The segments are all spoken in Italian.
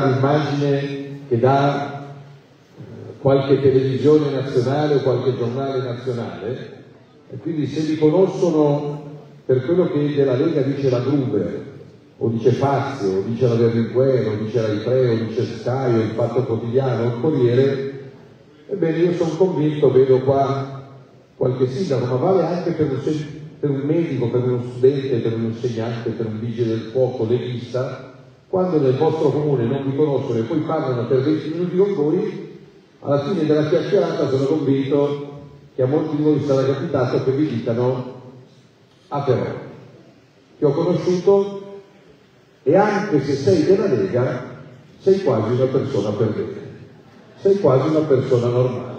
l'immagine che dà qualche televisione nazionale o qualche giornale nazionale, e quindi se li conoscono per quello che della Lega dice la Gruber, o dice Fazio, o dice la Berlinguer, o dice Rai 3, o dice Sky, o il Fatto Quotidiano, o il Corriere, ebbene io sono convinto, vedo qua qualche sindaco, ma vale anche per un medico, per uno studente, per un insegnante, per un vigile del fuoco, leghista, quando nel vostro comune non vi conoscono e poi parlano per 20 minuti con voi, alla fine della chiacchierata sono convinto che a molti di voi sarà capitato che vi dicano: ah però, ti ho conosciuto e anche se sei della Lega sei quasi una persona per bene, sei quasi una persona normale.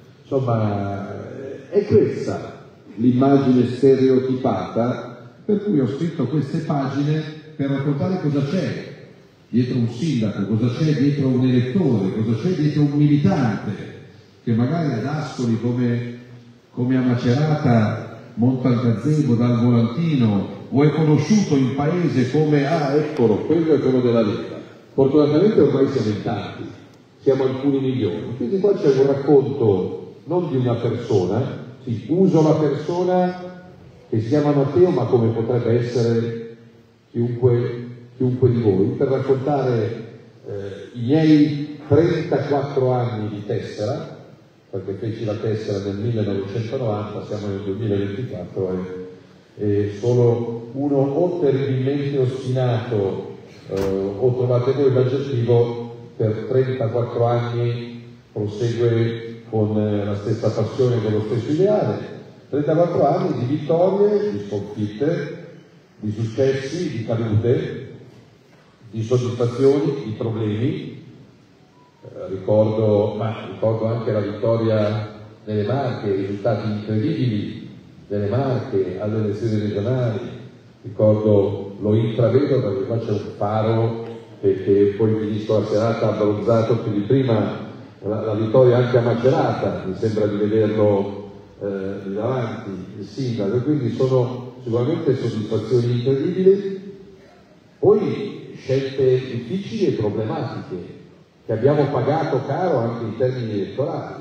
Insomma, è questa l'immagine stereotipata per cui ho scritto queste pagine, per raccontare cosa c'è dietro un sindaco, cosa c'è dietro un elettore, cosa c'è dietro un militante che magari ad Ascoli come a Macerata monta il gazebo dal volantino, o è conosciuto in paese come eccolo, quello è quello della Lega. Fortunatamente ormai siamo in tanti, siamo alcuni milioni, quindi qua c'è un racconto non di una persona, sì, uso la persona che si chiama Matteo, ma come potrebbe essere chiunque di voi, per raccontare i miei 34 anni di tessera, perché feci la tessera nel 1990, siamo nel 2024 e solo uno o terribilmente ostinato o trovate voi l'aggettivo, per 34 anni prosegue con la stessa passione, con lo stesso ideale. 34 anni di vittorie, di sconfitte, di successi, di cadute, di soddisfazioni, di problemi. Ricordo anche la vittoria delle Marche, i risultati incredibili delle Marche alle elezioni regionali. Lo intravedo perché qua c'è un faro che poi vi dico la serata abbronzato più di prima, la vittoria anche a Macerata, mi sembra di vederlo lì davanti, il sindaco, e quindi sono sicuramente soddisfazioni incredibili. Poi scelte difficili e problematiche che abbiamo pagato caro anche in termini elettorali.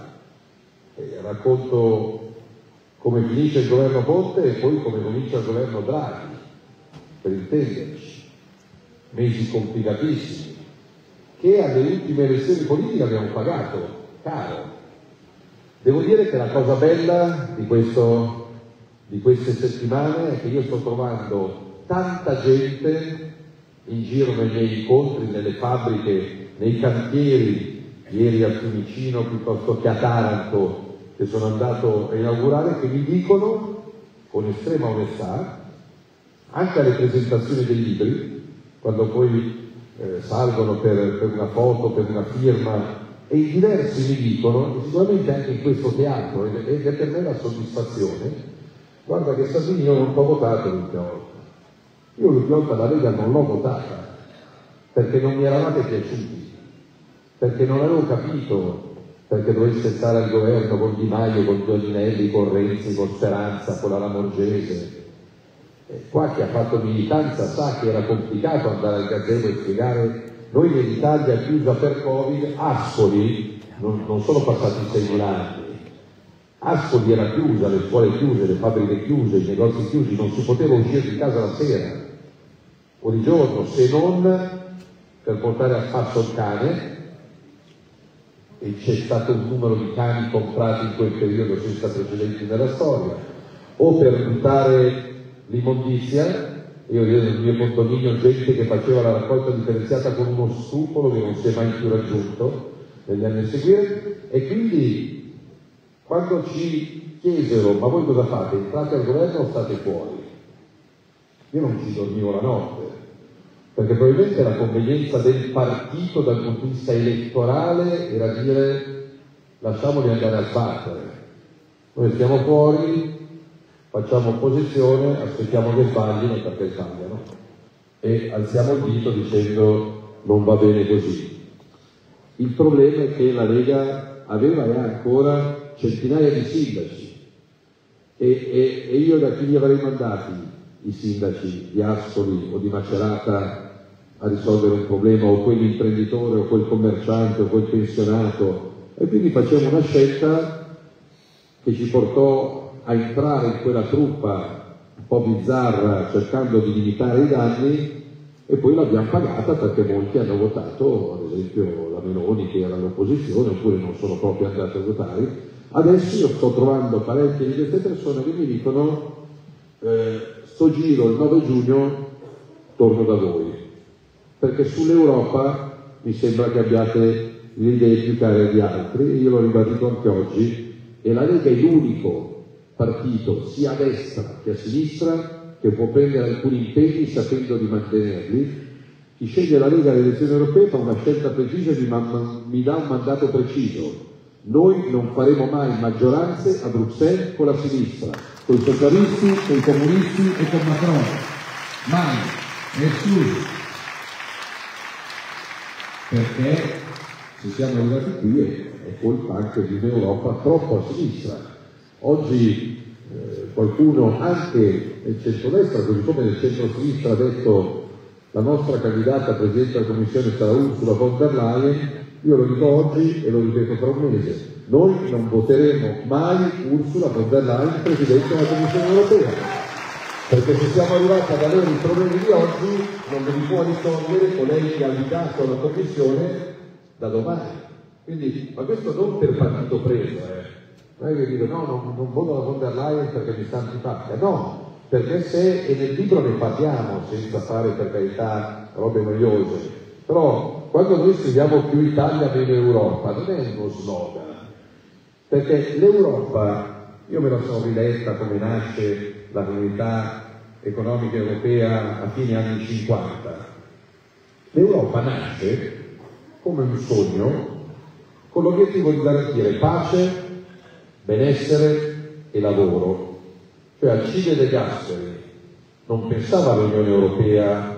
Racconto come finisce il governo Conte e poi come comincia il governo Draghi, per intenderci, mesi complicatissimi, che alle ultime elezioni politiche abbiamo pagato caro. Devo dire che la cosa bella di queste settimane è che io sto trovando tanta gente in giro nei miei incontri, nelle fabbriche, nei cantieri, ieri a Fiumicino piuttosto che a Taranto, che sono andato a inaugurare, che mi dicono con estrema onestà, anche alle presentazioni dei libri, quando poi salgono per una foto, per una firma, e in diversi mi dicono, e sicuramente anche in questo teatro, ed è per me la soddisfazione: guarda che Salvini io non l'ho votato l'ultima volta. Io l'ultima volta la Lega non l'ho votata perché non mi eravate piaciuti, perché non avevo capito perché dovesse stare al governo con Di Maio, con Toninelli, con Renzi, con Speranza, con la Lamorgese. Qua chi ha fatto militanza sa che era complicato andare al gazebo e spiegare: noi l'Italia è chiusa per Covid, Ascoli, non sono passati 6 anni, Ascoli era chiusa, le scuole chiuse, le fabbriche chiuse, i negozi chiusi, non si poteva uscire di casa la sera o di giorno, se non per portare a spasso il cane, e c'è stato un numero di cani comprati in quel periodo senza precedenti nella storia, o per buttare l'immondizia. Io vedo nel mio condominio gente che faceva la raccolta differenziata con uno scrupolo che non si è mai più raggiunto negli anni a seguire, e quindi quando ci chiesero: ma voi cosa fate? Entrate al governo o state fuori? Io non ci dormivo la notte, perché probabilmente la convenienza del partito dal punto di vista elettorale era dire: lasciamoli andare a sbattere, noi stiamo fuori, facciamo opposizione, aspettiamo che sbaglino perché sbagliano, e alziamo il dito dicendo: non va bene così. Il problema è che la Lega aveva e ha ancora centinaia di sindaci, e io da chi li avrei mandati i sindaci di Ascoli o di Macerata a risolvere un problema, o quell'imprenditore o quel commerciante o quel pensionato, e quindi facciamo una scelta che ci portò a entrare in quella truppa un po' bizzarra cercando di limitare i danni, e poi l'abbiamo pagata perché molti hanno votato, ad esempio la Meloni che era all'opposizione, oppure non sono proprio andati a votare. Adesso io sto trovando parecchie di queste persone che mi dicono sto giro il 9 giugno torno da voi, perché sull'Europa mi sembra che abbiate le idee più care di altri, io l'ho ribadito anche oggi, e la Lega è l'unico partito sia a destra che a sinistra che può prendere alcuni impegni sapendo di mantenerli. Chi sceglie la Lega alle elezioni europee fa una scelta precisa e mi dà un mandato preciso. Noi non faremo mai maggioranze a Bruxelles con la sinistra, con i socialisti, con i comunisti e con Macron. Mai, nessuno. Perché se siamo arrivati qui è colpa anche di un'Europa troppo a sinistra. Oggi qualcuno, anche nel centrodestra, così come nel centro-sinistra, ha detto la nostra candidata a Presidente della Commissione sarà Ursula von der Leyen. Io lo dico oggi e lo ripeto tra un mese: noi non voteremo mai Ursula von der Leyen Presidente della Commissione Europea, perché se siamo arrivati ad avere i problemi di oggi non li può risolvere colei che ha guidato la Commissione da domani. Quindi, ma questo non per partito preso, non è che dico no, non voto la von der Leyen perché mi sta antipatica, no, perché se, e nel libro ne parliamo senza fare per carità robe noiose, però quando noi scriviamo più Italia meno Europa non è uno slogan, perché l'Europa, io me la sono riletta come nasce la Comunità Economica Europea a fine anni 50, l'Europa nasce come un sogno con l'obiettivo di garantire pace, benessere e lavoro. Cioè Alcide De Gasperi non pensava all'Unione Europea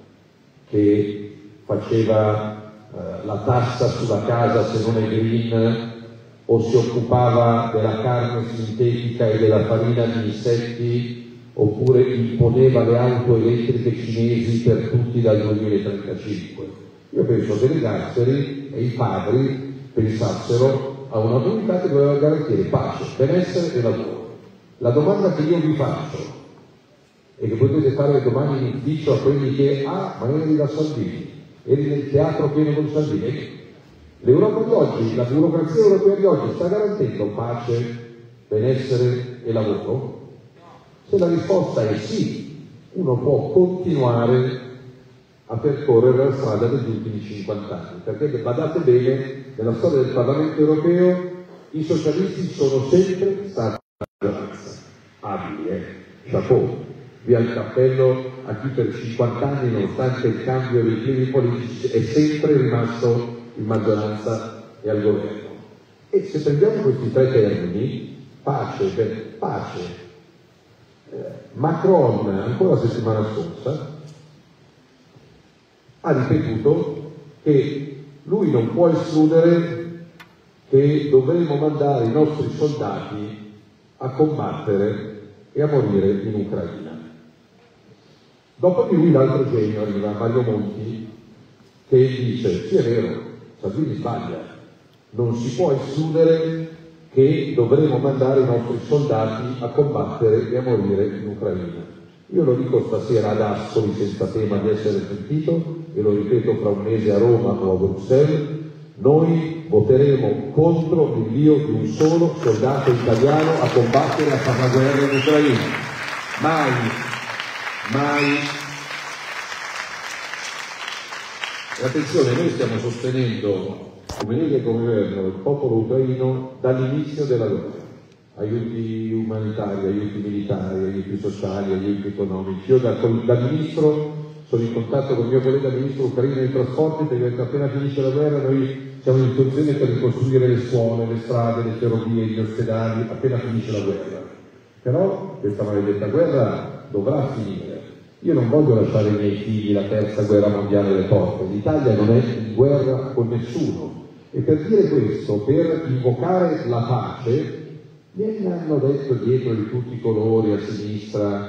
che faceva la tassa sulla casa se non è green, o si occupava della carne sintetica e della farina di insetti, oppure imponeva le auto elettriche cinesi per tutti dal 2035. Io penso che De Gasperi e i padri pensassero a una comunità che doveva garantire pace, benessere e lavoro. La domanda che io vi faccio, e che potete fare domani in ufficio a quelli che ma eri da Salvini, eri nel teatro pieno con Salvini, l'Europa di oggi, la burocrazia europea di oggi sta garantendo pace, benessere e lavoro? Se la risposta è sì, uno può continuare a percorrere la strada degli ultimi 50 anni, perché badate bene, nella storia del Parlamento europeo i socialisti sono sempre stati la maggioranza. Abili, chapeau, via il cappello a chi per 50 anni, nonostante il cambio dei climi politici, è sempre rimasto in maggioranza e al governo. E se prendiamo questi tre termini, pace, Macron ancora la settimana scorsa ha ripetuto che lui non può escludere che dovremo mandare i nostri soldati a combattere e a morire in Ucraina. Dopo di lui l'altro genio arriva Mario Monti che dice sì è vero, Salvini sbaglia, non si può escludere che dovremo mandare i nostri soldati a combattere e a morire in Ucraina. Io lo dico stasera ad Ascoli senza tema di essere sentito e lo ripeto fra un mese a Roma o a Bruxelles: noi voteremo contro l'invio di un solo soldato italiano a combattere a fare la guerra in Ucraina. Mai. E attenzione, noi stiamo sostenendo come Lega e come governo il popolo ucraino dall'inizio della guerra. Aiuti umanitari, aiuti militari, aiuti sociali, aiuti economici. Io da ministro sono in contatto con il mio collega ministro ucraino dei trasporti, perché appena finisce la guerra noi siamo in funzione per ricostruire le scuole, le strade, le ferrovie, gli ospedali, appena finisce la guerra. Però questa maledetta guerra dovrà finire. Io non voglio lasciare ai miei figli la terza guerra mondiale alle porte. L'Italia non è in guerra con nessuno. E per dire questo, per invocare la pace, mi hanno detto dietro di tutti i colori a sinistra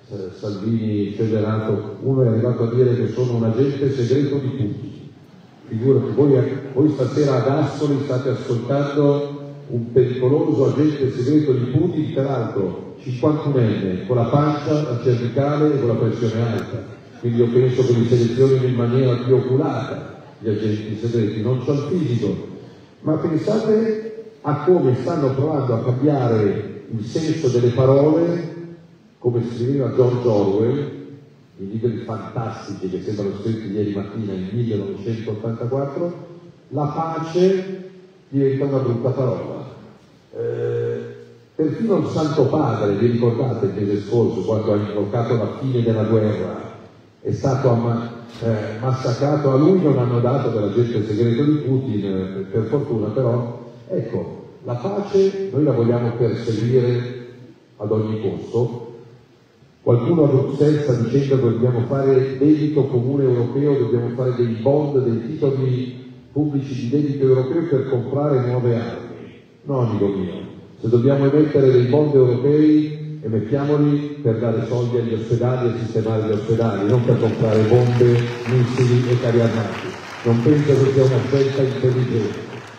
Salvini federato, uno è arrivato a dire che sono un agente segreto di Putin. Figurati, voi stasera ad Ascoli state ascoltando un pericoloso agente segreto di Putin, peraltro 51enne, con la pancia, la cervicale e con la pressione alta. Quindi io penso che li selezionino in maniera più oculata gli agenti segreti, non so il fisico, ma pensate a come stanno provando a cambiare il senso delle parole, come scriveva George Orwell, i libri fantastici che sembrano scritti ieri mattina nel 1984, la pace diventa una brutta parola. Perfino il Santo Padre, vi ricordate il mese scorso, quando ha invocato la fine della guerra, è stato massacrato, a lui non hanno dato dell'agente segreto di Putin, per fortuna, però ecco, la pace noi la vogliamo perseguire ad ogni costo. Qualcuno a Bruxelles sta dicendo che dobbiamo fare debito comune europeo, dobbiamo fare dei bond, dei titoli pubblici di debito europeo per comprare nuove armi. No, amico mio, se dobbiamo emettere dei bond europei, emettiamoli per dare soldi agli ospedali e sistemare gli ospedali, non per comprare bombe, missili e carri armati. Non penso che sia una scelta intelligente.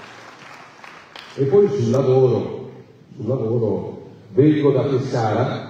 E poi sul lavoro vengo da Pescara,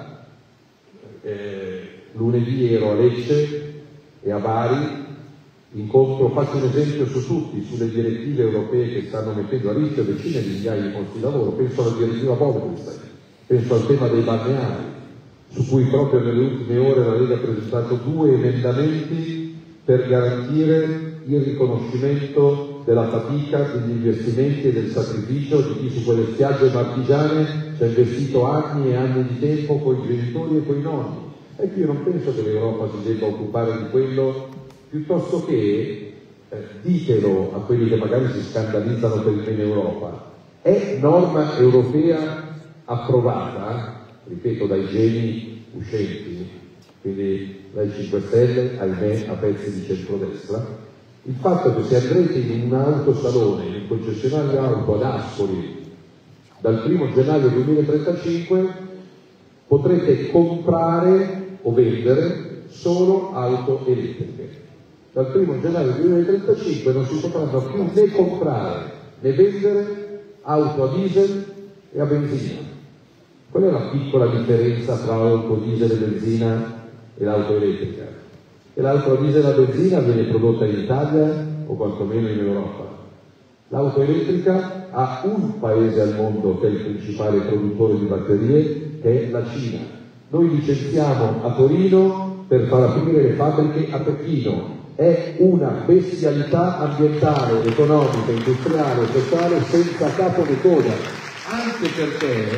lunedì ero a Lecce e a Bari, faccio un esempio su tutti, sulle direttive europee che stanno mettendo a rischio decine di migliaia di posti di lavoro. Penso alla direttiva Bolkestein, penso al tema dei balneari, su cui proprio nelle ultime ore la Lega ha presentato 2 emendamenti per garantire il riconoscimento della fatica, degli investimenti e del sacrificio di chi su quelle spiagge marchigiane ci ha investito anni e anni di tempo con i genitori e con i nonni. E io non penso che l'Europa si debba occupare di quello, piuttosto che ditelo a quelli che magari si scandalizzano per il bene Europa. È norma europea approvata, ripeto, dai geni uscenti, quindi dai 5 Stelle, ahimè, a pezzi di centrodestra, il fatto che se andrete in un autosalone, in un concessionario auto ad Ascoli, dal 1 gennaio 2035 potrete comprare o vendere solo auto elettriche. Dal 1 gennaio 2035 non si potranno più né comprare né vendere auto a diesel e a benzina. Qual è la piccola differenza tra l'auto diesel e benzina e l'auto elettrica? Che l'auto a diesel e a benzina viene prodotta in Italia o quantomeno in Europa. L'auto elettrica ha un paese al mondo che è il principale produttore di batterie, che è la Cina. Noi licenziamo a Torino per far aprire le fabbriche a Pechino. È una bestialità ambientale, economica, industriale, sociale senza capo né coda, anche perché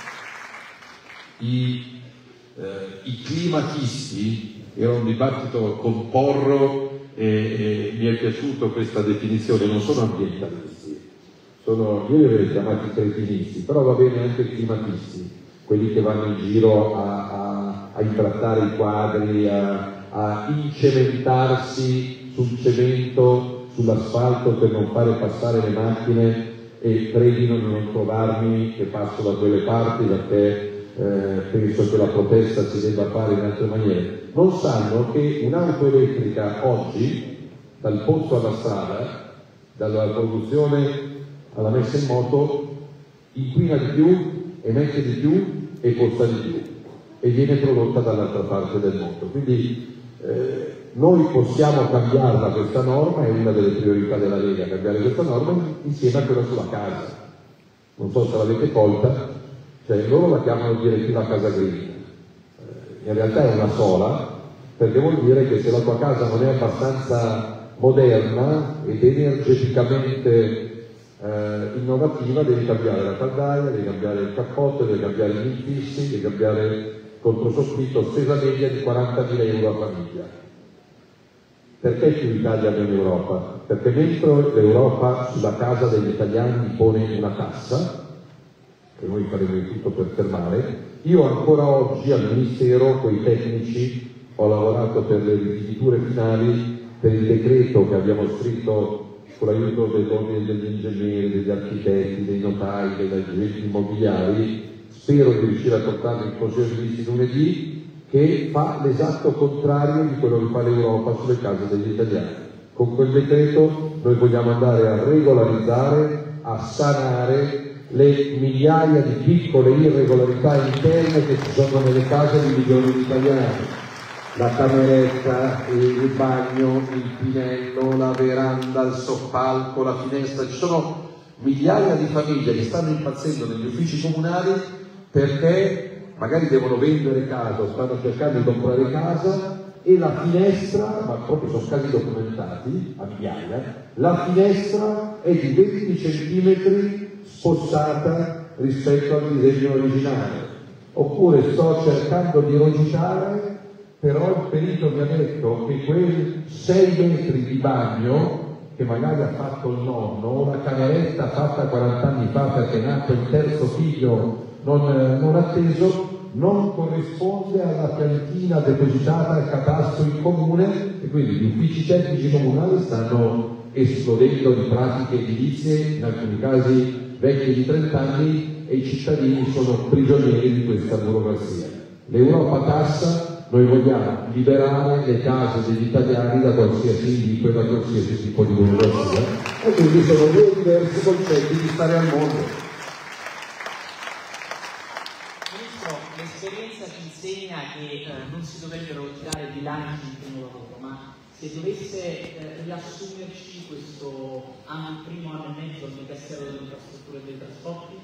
i climatisti, era un dibattito con Porro e mi è piaciuta questa definizione, non sono ambientalisti, io li avrei chiamati cretinisti, però va bene anche climatisti, quelli che vanno in giro a intrattare i quadri, a incementarsi sul cemento, sull'asfalto per non fare passare le macchine e pregino di non trovarmi che passo da quelle parti perché penso che la protesta si debba fare in altre maniere. Non sanno che un'auto elettrica oggi, dal pozzo alla strada, dalla produzione alla messa in moto, inquina di più, emette di più e costa di più e viene prodotta dall'altra parte del mondo. Quindi noi possiamo cambiarla questa norma, è una delle priorità della Lega, cambiare questa norma insieme a quella sulla casa. Non so se l'avete colta, cioè loro la chiamano direttiva casa green, in realtà è una sola, perché vuol dire che se la tua casa non è abbastanza moderna ed energeticamente innovativa, devi cambiare la caldaia, devi cambiare il cappotto, devi cambiare gli infissi, devi cambiare il controsoffitto, spesa media di 40.000 euro a famiglia. Perché più Italia meno Europa? Perché mentre l'Europa sulla casa degli italiani pone una tassa, che noi faremo di tutto per fermare, io ancora oggi al Ministero, con i tecnici, ho lavorato per le riditure finali per il decreto che abbiamo scritto con l'aiuto degli ingegneri, degli architetti, dei notai, degli agenti immobiliari. Spero di riuscire a portarlo in Consiglio dei Ministri lunedì, che fa l'esatto contrario di quello che fa l'Europa sulle case degli italiani. Con quel decreto noi vogliamo andare a regolarizzare, a sanare le migliaia di piccole irregolarità interne che ci sono nelle case di milioni di italiani. La cameretta, il bagno, il pinello, la veranda, il soppalco, la finestra. Ci sono migliaia di famiglie che stanno impazzendo negli uffici comunali perché magari devono vendere casa o stanno cercando di comprare casa e la finestra, ma proprio sono casi documentati a migliaia, la finestra è di 20 centimetri spostata rispetto al disegno originale. Oppure sto cercando di rogicare, però il perito mi ha detto che quei 6 metri di bagno che magari ha fatto il nonno, o la cameretta fatta 40 anni fa perché è nato il terzo figlio non atteso, non corrisponde alla piantina depositata al catasto in comune, e quindi gli uffici tecnici comunali stanno esplodendo di pratiche edilizie, in alcuni casi vecchie di 30 anni, e i cittadini sono prigionieri di questa burocrazia. L'Europa tassa, noi vogliamo liberare le case degli italiani da qualsiasi indico e da qualsiasi tipo di burocrazia, e quindi sono due diversi concetti di stare al mondo. L'esperienza ci insegna che non si dovrebbero tirare bilanci in primo lavoro, ma se dovesse riassumerci questo primo anno e mezzo al Ministero delle Infrastrutture e dei Trasporti?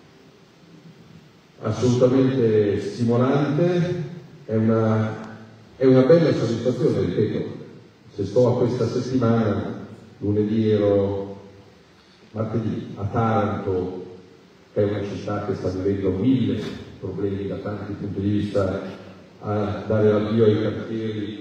Assolutamente stimolante, è una bella soddisfazione, ripeto. Se sto a questa settimana, lunedì martedì a Taranto, che è una città che sta vivendo 1000 problemi da tanti punti di vista, a dare l'avvio ai cantieri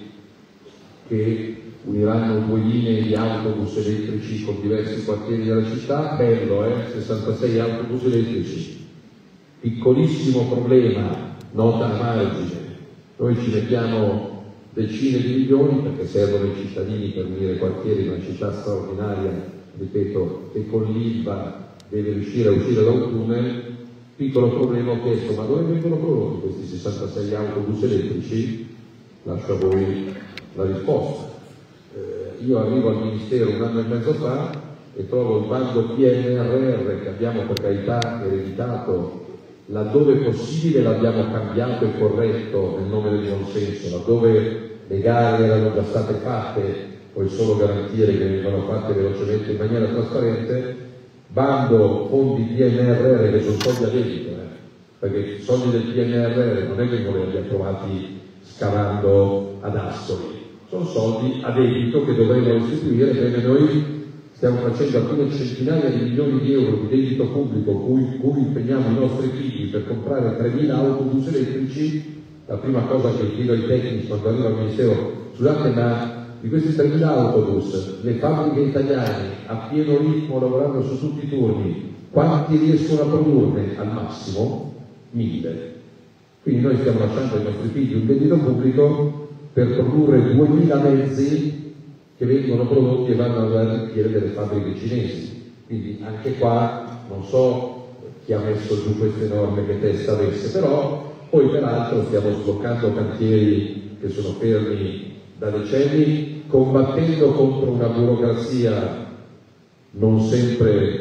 che uniranno 2 linee di autobus elettrici con diversi quartieri della città. Bello, 66 autobus elettrici. Piccolissimo problema, nota a margine. Noi ci mettiamo decine di milioni perché servono i cittadini per unire quartieri in una città straordinaria, ripeto, che con l'ILVA deve riuscire a uscire da un tunnel. Piccolo problema, ho chiesto, ma dove vengono prodotti questi 66 autobus elettrici? Lascio a voi la risposta. Io arrivo al Ministero 1 anno e mezzo fa e trovo il bando PNRR che abbiamo per carità ereditato, laddove possibile l'abbiamo cambiato e corretto nel nome del buonsenso, laddove le gare erano già state fatte, puoi solo garantire che vengano fatte velocemente in maniera trasparente. Bando fondi PNRR che sono soldi a debito, perché i soldi del PNRR non è che noi li abbiamo trovati scavando ad Ascoli, sono soldi a debito che dovremo restituire. Bene, noi stiamo facendo alcune centinaia di milioni di euro di debito pubblico cui impegniamo i nostri figli per comprare 3.000 autobus elettrici. La prima cosa che chiedo ai tecnici quando arrivo al Ministero, scusate, ma di questi 3.000 autobus, le fabbriche italiane a pieno ritmo lavorando su tutti i turni, quanti riescono a produrne? Al massimo 1.000. Quindi noi stiamo lasciando ai nostri figli un debito pubblico per produrre 2.000 mezzi che vengono prodotti e vanno ad arricchire delle fabbriche cinesi. Quindi anche qua non so chi ha messo giù queste norme, che testa avesse, però poi peraltro stiamo sbloccando cantieri che sono fermi da decenni, combattendo contro una burocrazia non sempre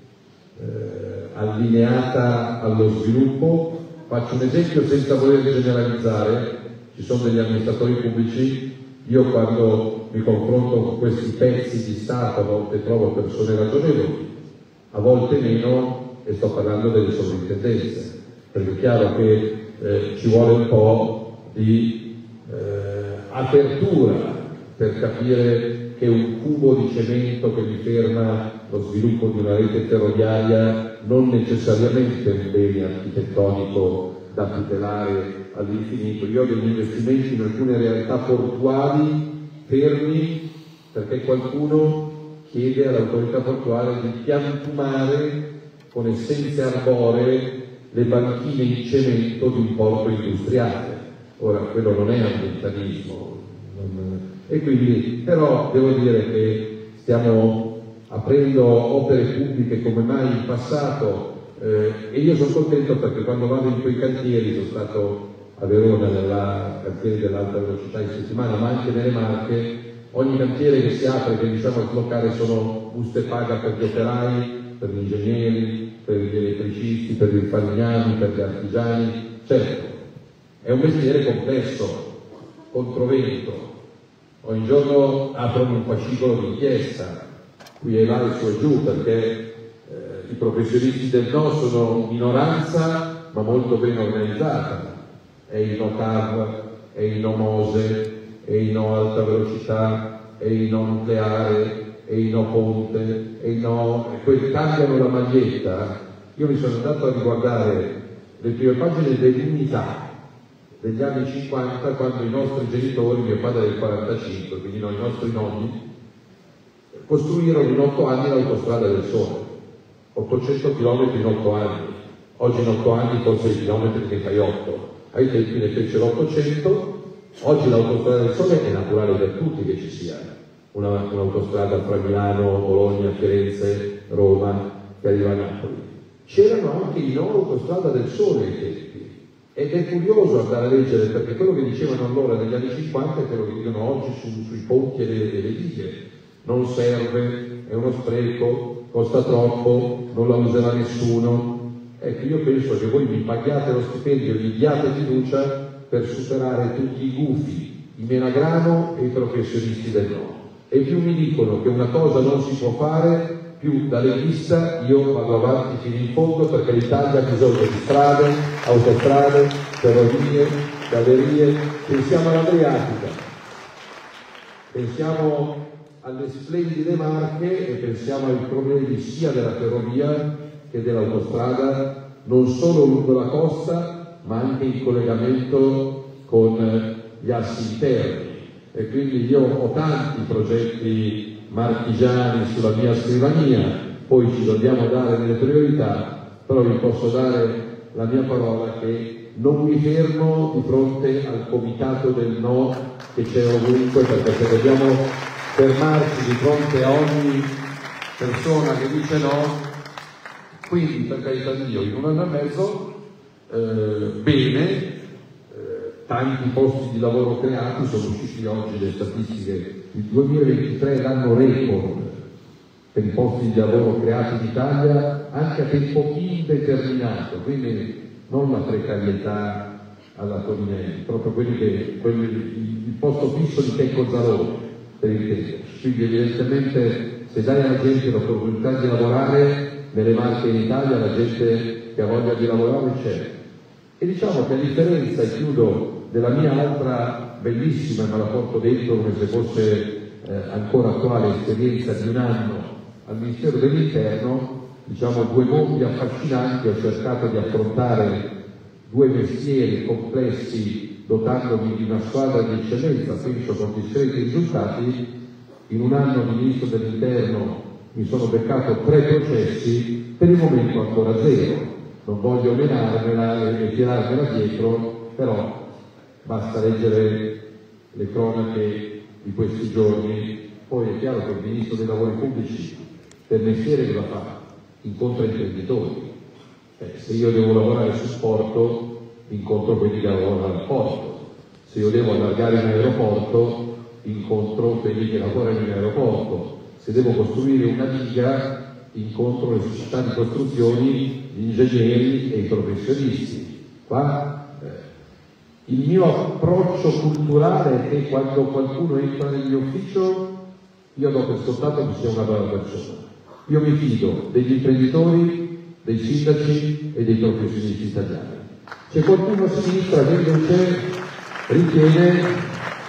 allineata allo sviluppo. Faccio un esempio senza voler generalizzare: ci sono degli amministratori pubblici, io quando mi confronto con questi pezzi di Stato a volte trovo persone ragionevoli, a volte meno, e sto parlando delle sovrintendenze, perché è chiaro che ci vuole un po' di apertura per capire che un cubo di cemento che mi ferma lo sviluppo di una rete ferroviaria non necessariamente è un bene architettonico da tutelare all'infinito. Io ho degli investimenti in alcune realtà portuali fermi perché qualcuno chiede all'autorità portuale di piantumare con essenze arboree le banchine in cemento di un porto industriale. Ora, quello non è ambientalismo, e quindi, però devo dire che stiamo aprendo opere pubbliche come mai in passato, e io sono contento perché quando vado in quei cantieri, sono stato a Verona nella cantiere dell'alta velocità in settimana, ma anche nelle Marche. Ogni cantiere che si apre, che riusciamo a sbloccare, sono buste paga per gli operai, per gli ingegneri, per gli elettricisti, per i falegnami, per gli artigiani. Certo, è un mestiere complesso, controvento. Ogni giorno aprono un fascicolo di inchiesta, qui e là e su e giù, perché i professionisti del no sono minoranza, ma molto ben organizzata. È il no TAV, è il no Mose, è il no alta velocità, è il no nucleare, è il no ponte, è il no... E poi cambiano la maglietta. Io mi sono andato a riguardare le prime pagine dell'Unità degli anni 50, quando i nostri genitori, mio padre del 45, quindi noi, i nostri nonni, costruirono in 8 anni l'autostrada del Sole, 800 km in 8 anni. Oggi in 8 anni forse i chilometri ne fai 8, ai tempi ne fecero 800. Oggi l'autostrada del Sole è naturale per tutti che ci sia un'autostrada fra Milano, Bologna, Firenze, Roma, che arriva a Napoli. C'erano anche i no autostrada del Sole ai tempi. Ed è curioso andare a leggere, perché quello che dicevano allora negli anni 50 è quello che dicono oggi sui ponti e le dighe. Non serve, è uno spreco, costa troppo, non la userà nessuno. Ecco, io penso che voi mi paghiate lo stipendio, mi diate fiducia per superare tutti i gufi, i menagrano e i professionisti del no. E più mi dicono che una cosa non si può fare, più da leghista io vado avanti fino in fondo, perché l'Italia ha bisogno di strade, autostrade, ferrovie, gallerie. Pensiamo all'Adriatica, pensiamo alle splendide Marche e pensiamo ai problemi sia della ferrovia che dell'autostrada, non solo lungo la costa, ma anche in collegamento con gli assi interni. E quindi io ho tanti progetti marchigiani sulla mia scrivania, poi ci dobbiamo dare delle priorità, però vi posso dare la mia parola che non mi fermo di fronte al comitato del no che c'è ovunque, perché se dobbiamo fermarci di fronte a ogni persona che dice no, quindi per carità di Dio, in 1 anno e mezzo bene, tanti posti di lavoro creati, sono usciti oggi le statistiche, il 2023 è l'anno record per i posti di lavoro creati in Italia, anche a tempo indeterminato, quindi non la precarietà alla Torinelli, proprio il posto fisso di Checco Zalone, per intenderci. Quindi evidentemente se dai alla gente l'opportunità di lavorare, nelle Marche in Italia la gente che ha voglia di lavorare c'è. E diciamo che a differenza, e chiudo, della mia altra bellissima, ma la porto dentro come se fosse ancora attuale, esperienza di 1 anno al Ministero dell'Interno, diciamo 2 mondi affascinanti, ho cercato di affrontare 2 mestieri complessi dotandomi di una squadra di eccellenza, penso con discreti risultati. In 1 anno di Ministro dell'Interno mi sono beccato 3 processi, per il momento ancora 0. Non voglio menarmela e tirarmela dietro, però basta leggere le cronache di questi giorni. Poi è chiaro che il Ministro dei Lavori Pubblici, per mestiere cosa fa? Incontra imprenditori. Se io devo lavorare sul porto, incontro quelli che lavorano al porto. Se io devo allargare un aeroporto, incontro quelli che lavorano in aeroporto. Se devo costruire una diga, incontro le società di costruzioni, gli ingegneri e i professionisti. Qua il mio approccio culturale è che quando qualcuno entra nel mio ufficio, io do per scontato che sia una brava persona. Io mi fido degli imprenditori, dei sindaci e dei professionisti italiani. C'è qualcuno a sinistra che invece ritiene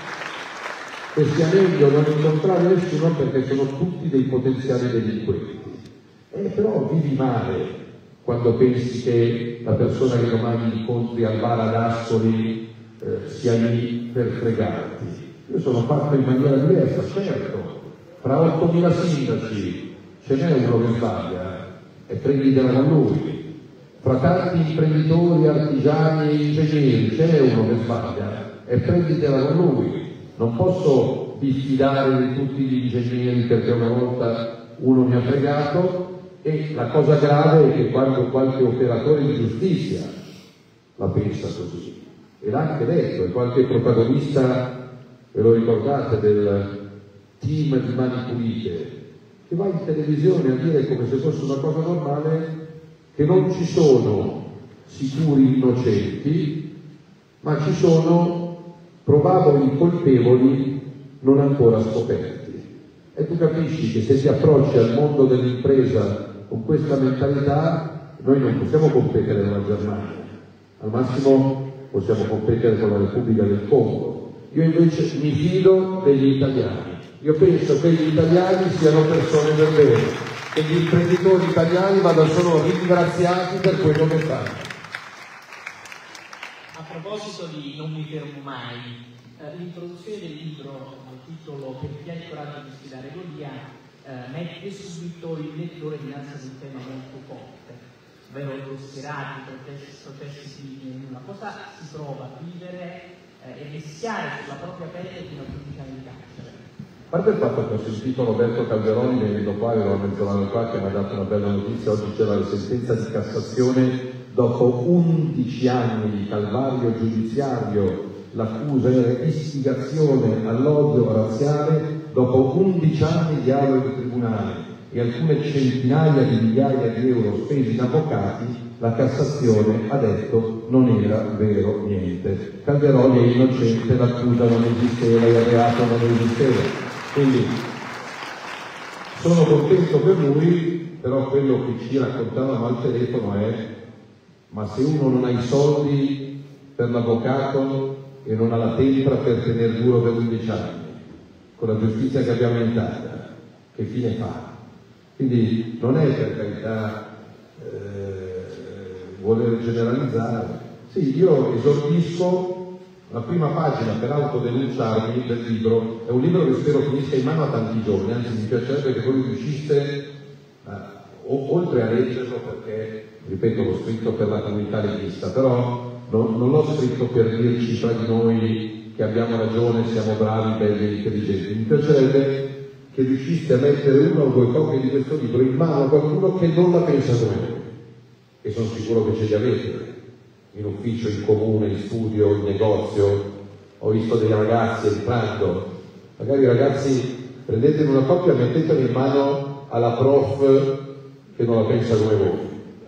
che sia meglio non incontrare nessuno perché sono tutti dei potenziali delinquenti. Però vivi male quando pensi che la persona che domani incontri al bar ad Ascoli sia lì per fregarti. Io sono fatto in maniera diversa, certo. Fra 8.000 sindaci ce n'è uno che sbaglia e prenditela con lui. Fra tanti imprenditori, artigiani e ingegneri ce n'è uno che sbaglia e prenditela con lui. Non posso diffidare di tutti gli ingegneri perché una volta uno mi ha fregato. E la cosa grave è che quando qualche operatore di giustizia la pensa così e l'ha anche detto, e qualche protagonista, ve lo ricordate, del team di Mani Pulite, che va in televisione a dire come se fosse una cosa normale che non ci sono sicuri innocenti, ma ci sono probabili colpevoli non ancora scoperti. E tu capisci che se ti approcci al mondo dell'impresa con questa mentalità, noi non possiamo competere con la Germania, al massimo possiamo competere con la Repubblica del Congo. Io invece mi fido degli italiani. Io penso che gli italiani siano persone del bene e gli imprenditori italiani vadano solo ringraziati per quello che fanno. A proposito di Non mi fermo mai, l'introduzione del libro, dal titolo Per chi ha il coraggio di sfidare Golia, mette subito il lettore dinanzi ad un tema molto forte, ovvero lo schierati, processi di nulla. Cosa si prova a vivere e rischiare sulla propria pelle fino a 15 anni di carcere? A parte il fatto che ho sentito Roberto Calderoni, venendo qua, l'ho menzionato qua, che mi ha dato una bella notizia, oggi c'era la sentenza di Cassazione, dopo 11 anni di calvario giudiziario, l'accusa era istigazione all'odio razziale, dopo 11 anni di aula di tribunale e alcune centinaia di migliaia di euro spesi in avvocati, la Cassazione ha detto non era vero niente. Calderoni è innocente, l'accusa non esisteva, il reato non esisteva. Quindi sono contento per lui, però quello che ci raccontavano al telefono è: ma se uno non ha i soldi per l'avvocato e non ha la tempra per tenere duro per 11 anni, con la giustizia che abbiamo in Italia, che fine fa? Quindi non è, per carità, voler generalizzare. Sì, io esordisco la prima pagina per autodenunciarmi del libro. È un libro che spero finisca in mano a tanti giovani, anzi mi piacerebbe che voi riusciste, oltre a leggerlo, perché, ripeto, l'ho scritto per la comunità leghista, però non l'ho scritto per dirci tra di noi che abbiamo ragione, siamo bravi, belli, intelligenti. Mi piacerebbe che riusciste a mettere una o due copie di questo libro in mano a qualcuno che non la pensa come noi, e sono sicuro che ce li avete, in ufficio, in comune, in studio, in negozio. Ho visto dei ragazzi entrando, magari ragazzi, prendetene una copia e mettetela in mano alla prof che non la pensa come voi.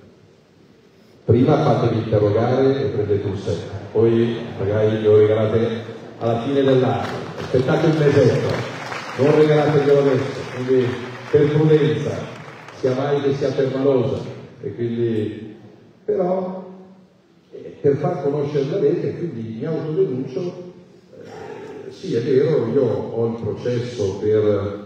Prima fatevi interrogare e prendete un set, poi magari lo regalate alla fine dell'anno, aspettate un mesetto, non regalateglielo adesso, quindi per prudenza, sia mai che sia permalosa, e quindi però per far conoscere la rete, quindi mi autodenuncio. Sì, è vero, io ho il processo per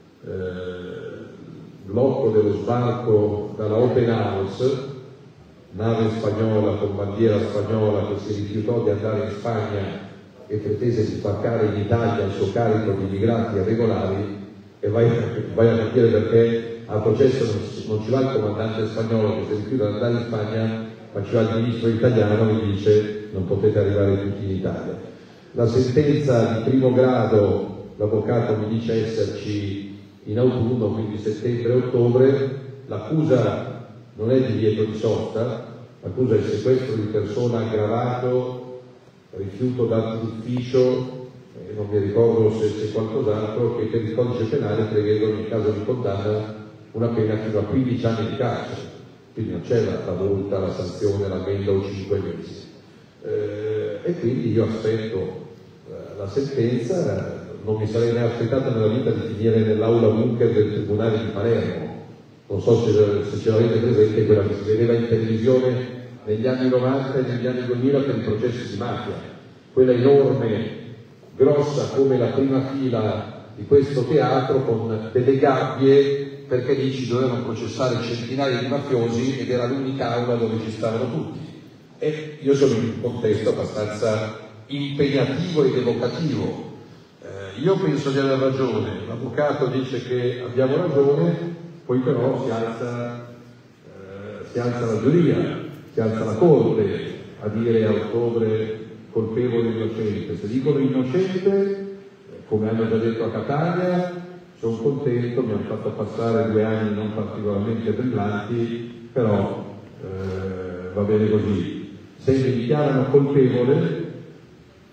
blocco dello sbarco dalla Open House, nave spagnola con bandiera spagnola che si rifiutò di andare in Spagna e pretese di sbarcare in Italia il suo carico di immigrati irregolari, e vai a capire perché al processo non ci va il comandante spagnolo che si rifiuta di andare in Spagna, ma ci va il ministro italiano che dice non potete arrivare tutti in Italia. La sentenza di primo grado, l'avvocato mi dice esserci in autunno, quindi settembre-ottobre. L'accusa non è divieto di sosta, l'accusa è sequestro di persona aggravato, rifiuto d'atto d'ufficio, non mi ricordo se c'è qualcos'altro, che per il codice penale prevedono in caso di condanna una pena fino a 15 anni di carcere, quindi non c'è la multa, la sanzione, l'ammenda o 5 mesi. E quindi io aspetto la sentenza. Non mi sarei mai aspettato nella vita di finire nell'aula bunker del Tribunale di Palermo. Non so se ce l'avete presente, quella che si vedeva in televisione negli anni 90 e negli anni 2000 per i processi di mafia. Quella enorme, grossa come la prima fila di questo teatro, con delle gabbie, perché lì ci dovevano processare centinaia di mafiosi ed era l'unica aula dove ci stavano tutti. E io sono in un contesto abbastanza impegnativo ed evocativo. Io penso di aver ragione, l'avvocato dice che abbiamo ragione, poi però si alza la giuria, si alza la corte a dire a ottobre colpevole o innocente. Se dicono innocente, come hanno già detto a Catania, sono contento, mi hanno fatto passare 2 anni non particolarmente brillanti, però va bene così. Se mi dichiarano colpevole,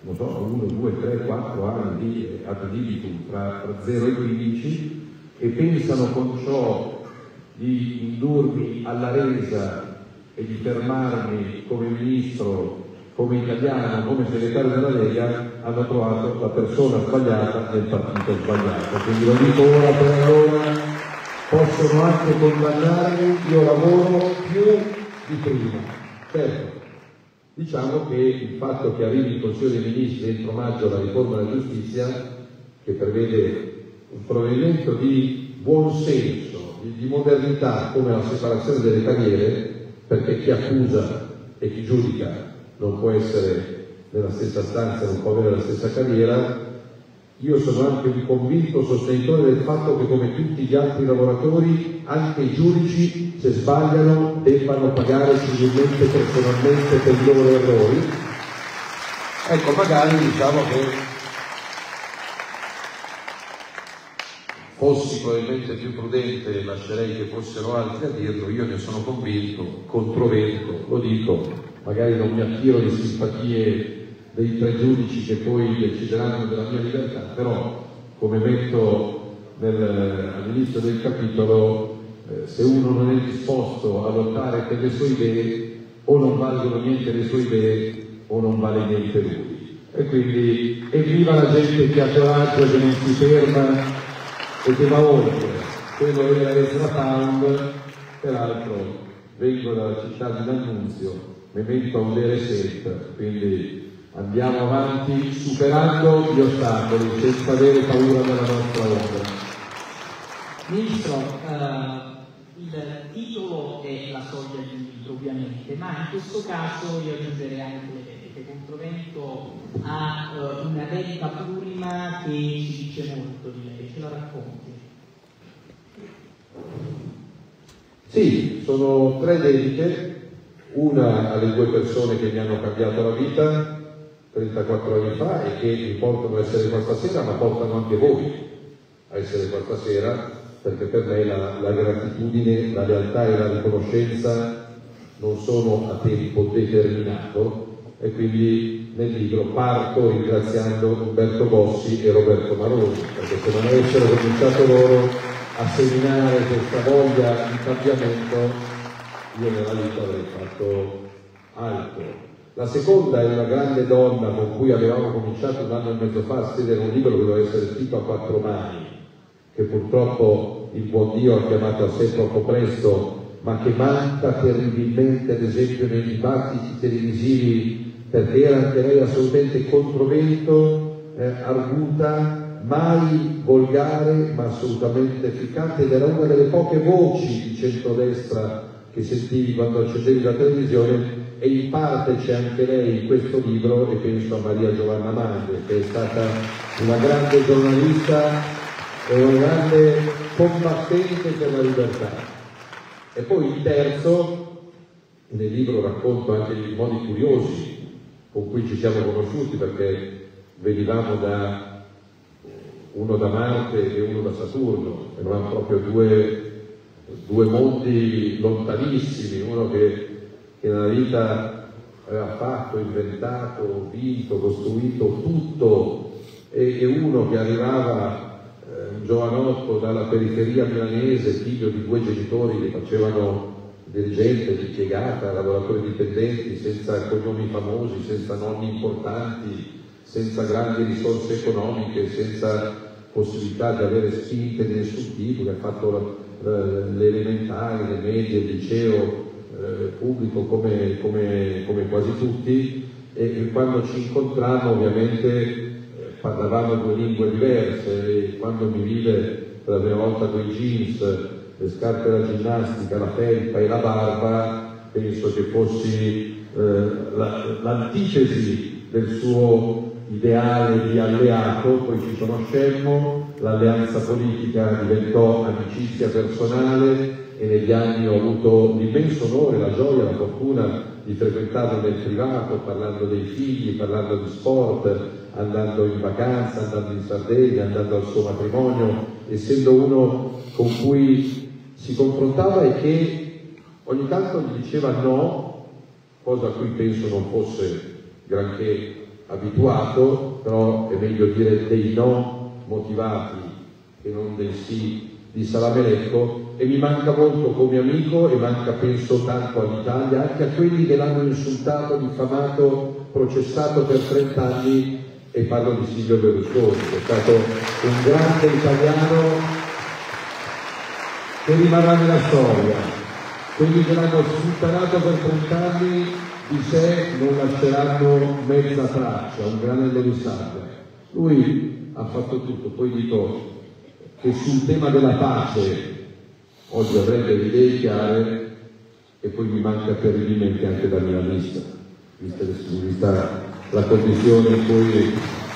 non so, 1, 2, 3, 4 anni di ad libitum tra 0 e 15 e pensano con ciò di indurmi alla resa e di fermarmi come ministro, come italiano, come segretario della Lega, hanno trovato la persona sbagliata nel partito sbagliato. Quindi lo dico ora per allora, possono anche condannarmi, io lavoro più di prima. Certo, diciamo che il fatto che arrivi in Consiglio dei Ministri entro maggio la riforma della giustizia, che prevede un provvedimento di buon senso, di modernità, come la separazione delle carriere, perché chi accusa e chi giudica non può essere nella stessa stanza, non può avere la stessa carriera. Io sono anche un convinto sostenitore del fatto che, come tutti gli altri lavoratori, anche i giudici, se sbagliano, debbano pagare civilmente, personalmente per i loro errori. Ecco, magari diciamo che fossi probabilmente più prudente, lascerei che fossero altri a dirlo, io ne sono convinto, controvento, lo dico, magari non mi attiro le simpatie dei 3 giudici che poi decideranno della mia libertà, però come metto all'inizio del capitolo, se uno non è disposto a lottare per le sue idee, o non valgono niente le sue idee o non vale niente lui. E quindi evviva la gente che ha coraggio, che non si ferma e che va oltre. Quello era Ezra Pound, peraltro vengo dalla città di D'Annunzio, memento audere set, quindi andiamo avanti superando gli ostacoli senza avere paura della nostra opera. Ministro, il titolo è la soglia di un libro ovviamente, ma in questo caso io aggiungerei anche le dediche. Controvento ha una dedica plurima che ci dice molto di lei, ce la racconti? Sì, sono 3 dediche, una alle 2 persone che mi hanno cambiato la vita 34 anni fa e che mi portano a essere qua stasera, ma portano anche voi a essere qua stasera, perché per me la gratitudine, la lealtà e la riconoscenza non sono a tempo determinato, e quindi nel libro parto ringraziando Umberto Bossi e Roberto Maroni, perché se non avessero cominciato loro a seminare questa voglia di cambiamento, io nella vita avrei fatto altro. La seconda è una grande donna con cui avevamo cominciato 1 anno e mezzo fa a scrivere un libro che doveva essere scritto a 4 mani, che purtroppo il buon Dio ha chiamato a sé troppo presto, ma che manca terribilmente, ad esempio, nei dibattiti televisivi, perché era anche lei assolutamente controvento, arguta, mai volgare, ma assolutamente efficace, ed era una delle poche voci di centrodestra che sentivi quando accendevi la televisione, e in parte c'è anche lei in questo libro, e penso a Maria Giovanna Magre, che è stata una grande giornalista e una grande combattente per la libertà. E poi il terzo, nel libro racconto anche gli modi curiosi con cui ci siamo conosciuti, perché venivamo uno da Marte e uno da Saturno, eravamo proprio due mondi lontanissimi, uno che nella vita aveva fatto, inventato, vinto, costruito tutto, e uno che arrivava un giovanotto dalla periferia milanese, figlio di 2 genitori che facevano dirigente, impiegata, lavoratori dipendenti, senza cognomi famosi, senza nonni importanti, senza grandi risorse economiche, senza possibilità di avere spinte di nessun tipo, che ha fatto le elementari, le medie, il liceo pubblico come quasi tutti, e quando ci incontrammo ovviamente parlavamo 2 lingue diverse, e quando mi vide per la prima volta con i jeans, le scarpe da ginnastica, la felpa e la barba, penso che fossi l'antitesi del suo ideale di alleato. Poi ci conoscemmo, l'alleanza politica diventò amicizia personale, e negli anni ho avuto l'immenso onore, la gioia, la fortuna di frequentarlo nel privato, parlando dei figli, parlando di sport, andando in vacanza, andando in Sardegna, andando al suo matrimonio, essendo uno con cui si confrontava e che ogni tanto gli diceva no, cosa a cui penso non fosse granché abituato, però è meglio dire dei no motivati che non del sì di Salamelecco, e mi manca molto come amico e manca penso tanto all'Italia, anche a quelli che l'hanno insultato, diffamato, processato per 30 anni, e parlo di Silvio Berlusconi, che è stato un grande italiano che rimarrà nella storia. Quelli che l'hanno sputtanato per 30 anni di sé non lasceranno mezza traccia, un granello di sabbia. Lui ha fatto tutto. Poi dico che sul tema della pace oggi avrebbe idee chiare, e poi mi manca terribilmente anche da milanista, vista la condizione in cui.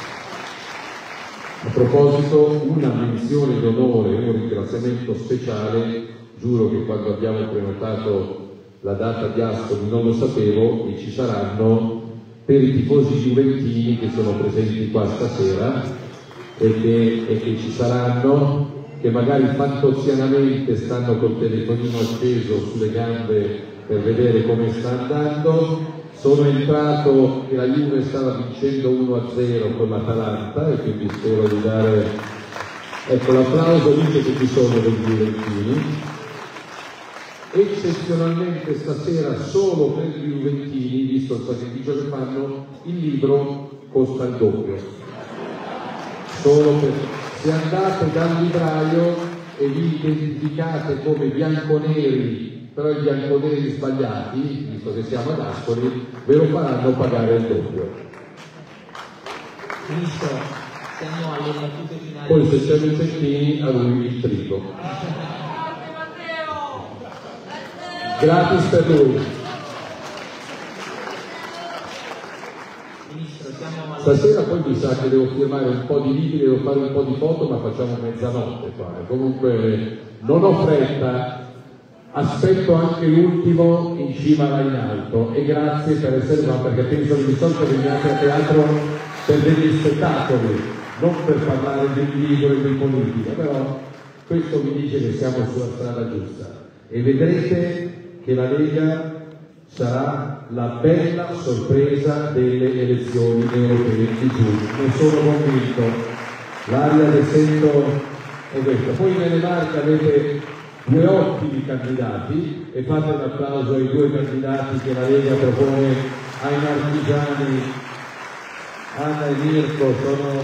A proposito, una menzione d'onore, un ringraziamento speciale. Giuro che quando abbiamo prenotato la data di Ascoli non lo sapevo, e ci saranno, per i tifosi juventini che sono presenti qua stasera e che ci saranno, che magari fantozianamente stanno col telefonino acceso sulle gambe per vedere come sta andando. Sono entrato che la Juve stava vincendo 1-0 con l'Atalanta, e quindi spero di dare, ecco, l'applauso dice che ci sono dei juventini. Eccezionalmente stasera solo per i juventini, visto il sacrificio che fanno, il libro costa il doppio. Solo per, se andate dal libraio e vi identificate come bianconeri, però i bianconeri sbagliati, visto che siamo ad Ascoli, ve lo faranno pagare il doppio. Ministro, siamo alle battute finali. Poi se c'è Lucentini, a lui il triplo. Gratis per lui. Ministro, siamo alle... Stasera poi mi sa che devo firmare un po' di libri, devo fare un po' di foto, ma facciamo mezzanotte qua. Comunque non ho fretta. Aspetto anche l'ultimo in cima là in alto, e grazie per essere qua, perché penso che di solito veniate a teatro per degli spettacoli, non per parlare del libro e di politica, però questo mi dice che siamo sulla strada giusta, e vedrete che la Lega sarà la bella sorpresa delle elezioni europee di giugno, ne sono convinto, l'aria che sento è questa. Poi nelle Marche avete due ottimi candidati, e fate un applauso ai due candidati che la Lega propone ai marchigiani. Anna e Mirko sono...